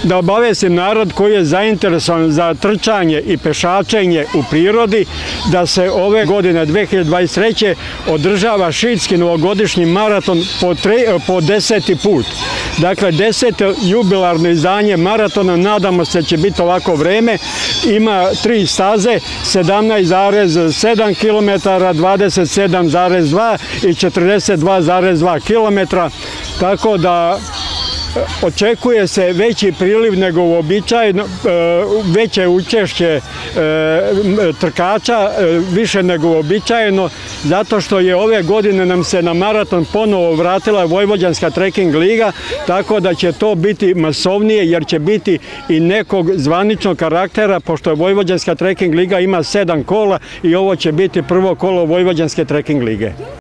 da obavestim narod koji je zainteresovan za trčanje i pešačenje u prirodi, da se ove godine 2023. održava Šidski novogodišnji maraton po 10. put. Dakle, 10. jubilarno izdanje maratona, nadamo se će biti ovako vreme, ima 3 staze, 17,7 km, 27,2 i 42,2 km, tako da očekuje se veći priliv nego uobičajeno, veće učešće trkača, više nego uobičajeno, zato što je ove godine nam se na maraton ponovo vratila Vojvođanska treking liga, tako da će to biti masovnije, jer će biti i nekog zvaničnog karaktera, pošto Vojvođanska treking liga ima 7 kola i ovo će biti prvo kolo Vojvođanske treking lige.